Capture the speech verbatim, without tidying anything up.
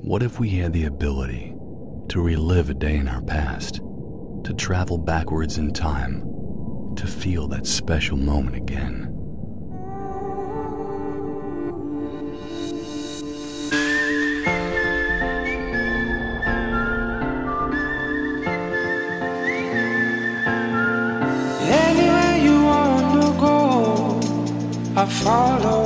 What if we had the ability to relive a day in our past, to travel backwards in time, to feel that special moment again? Anywhere you wanna go, I follow.